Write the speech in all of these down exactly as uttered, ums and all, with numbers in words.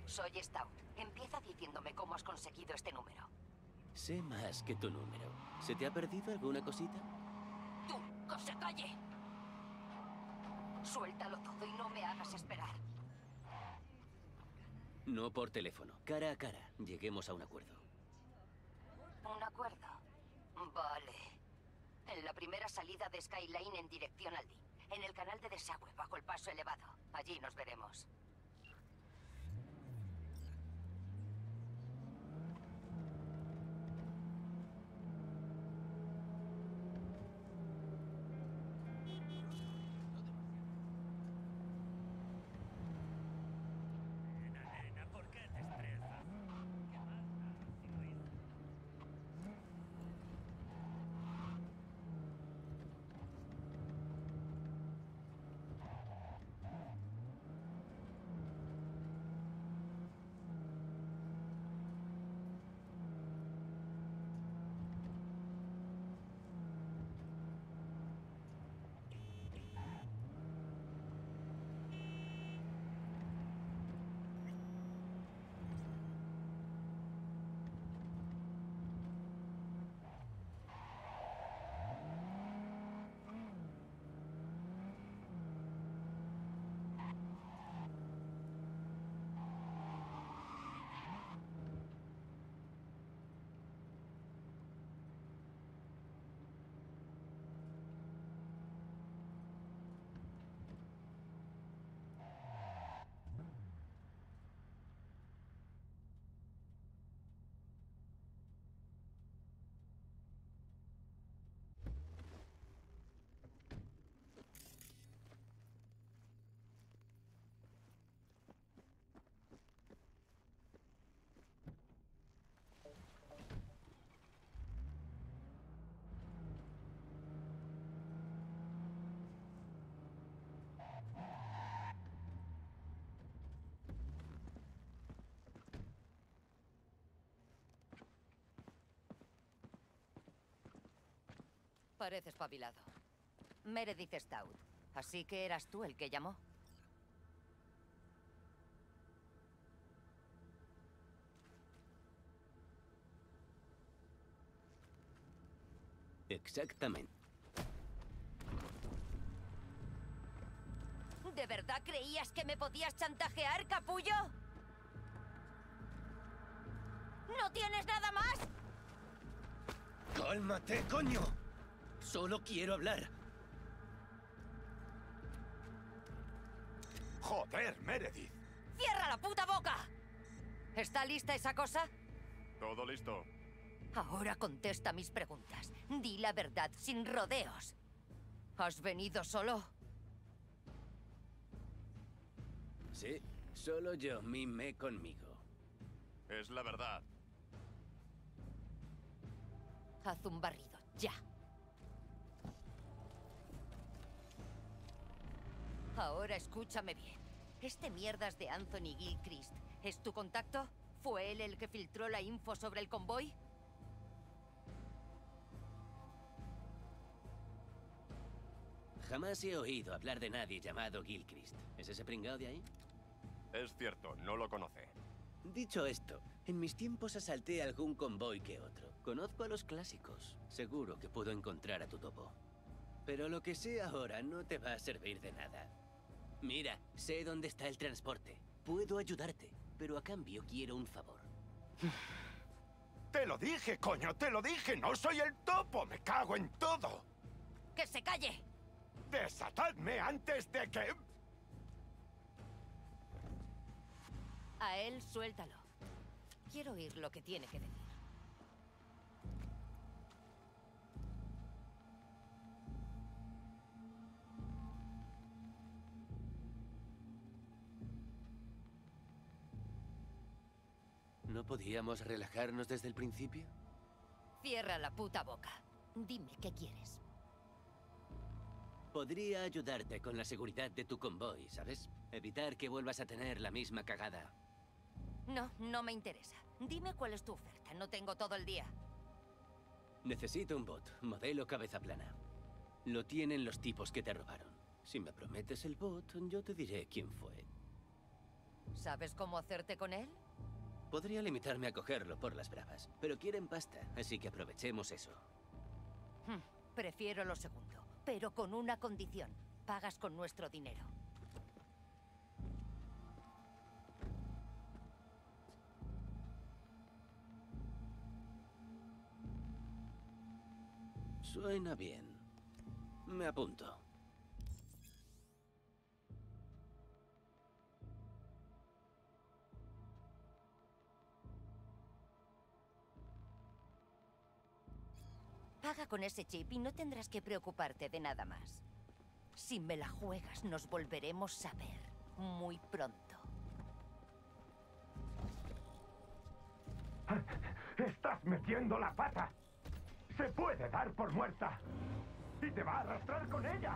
Soy Stout. Empieza diciéndome cómo has conseguido este número. Sé más que tu número. ¿Se te ha perdido alguna cosita? ¡Tú, que se calle! Suéltalo todo y no me hagas esperar. No por teléfono. Cara a cara. Lleguemos a un acuerdo. ¿Un acuerdo? Vale. En la primera salida de Skyline en dirección al D I. En el canal de desagüe, bajo el paso elevado. Allí nos veremos. Parece espabilado. Meredith Stout. Así que eras tú el que llamó. Exactamente. ¿De verdad creías que me podías chantajear, capullo? ¿No tienes nada más? ¡Cálmate, coño! Solo quiero hablar. ¡Joder, Meredith! ¡Cierra la puta boca! ¿Está lista esa cosa? Todo listo. Ahora contesta mis preguntas. Di la verdad sin rodeos. ¿Has venido solo? Sí, solo yo mime conmigo. Es la verdad. Haz un barrido, ya. Ahora escúchame bien. Este mierdas de Anthony Gilchrist, ¿es tu contacto? ¿Fue él el que filtró la info sobre el convoy? Jamás he oído hablar de nadie llamado Gilchrist. ¿Es ese pringao de ahí? Es cierto, no lo conoce. Dicho esto, en mis tiempos asalté algún convoy que otro. Conozco a los clásicos. Seguro que puedo encontrar a tu topo. Pero lo que sé ahora no te va a servir de nada. Mira, sé dónde está el transporte. Puedo ayudarte, pero a cambio quiero un favor. ¡Te lo dije, coño! ¡Te lo dije! ¡No soy el topo! ¡Me cago en todo! ¡Que se calle! ¡Desatadme antes de que...! A él suéltalo. Quiero oír lo que tiene que decir. ¿No podíamos relajarnos desde el principio? Cierra la puta boca. Dime qué quieres. Podría ayudarte con la seguridad de tu convoy, ¿sabes? Evitar que vuelvas a tener la misma cagada. No, no me interesa. Dime cuál es tu oferta. No tengo todo el día. Necesito un bot, modelo cabeza plana. Lo tienen los tipos que te robaron. Si me prometes el bot, yo te diré quién fue. ¿Sabes cómo hacerte con él? Podría limitarme a cogerlo por las bravas, pero quieren pasta, así que aprovechemos eso. Hmm, prefiero lo segundo, pero con una condición. Pagas con nuestro dinero. Suena bien. Me apunto. Paga con ese chip y no tendrás que preocuparte de nada más. Si me la juegas, nos volveremos a ver muy pronto. ¡Estás metiendo la pata! ¡Se puede dar por muerta! ¡Y te va a arrastrar con ella!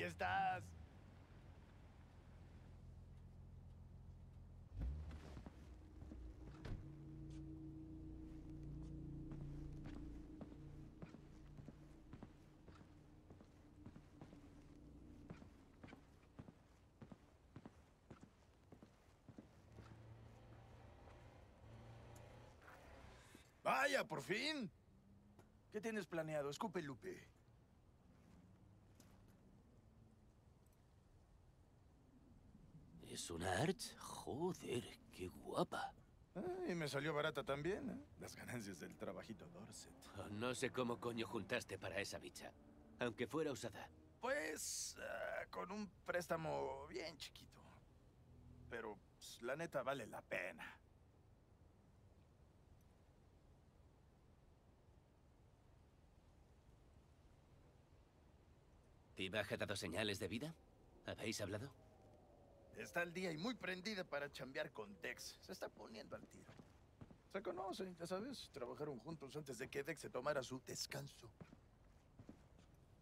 Ahí estás. Vaya, por fin. ¿Qué tienes planeado? Escupe, Lupe. ¿Es una Arch? Joder, qué guapa. Y me salió barata también, ¿eh? Las ganancias del trabajito Dorset. Oh, no sé cómo coño juntaste para esa bicha. Aunque fuera usada. Pues, uh, con un préstamo bien chiquito. Pero, pues, la neta vale la pena. ¿Tibaja ha dado señales de vida? ¿Habéis hablado? Está al día y muy prendida para chambear con Dex. Se está poniendo al tiro. Se conocen, ya sabes. Trabajaron juntos antes de que Dex se tomara su descanso.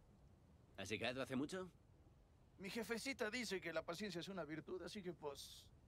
¿Has llegado hace mucho? Mi jefecita dice que la paciencia es una virtud, así que pues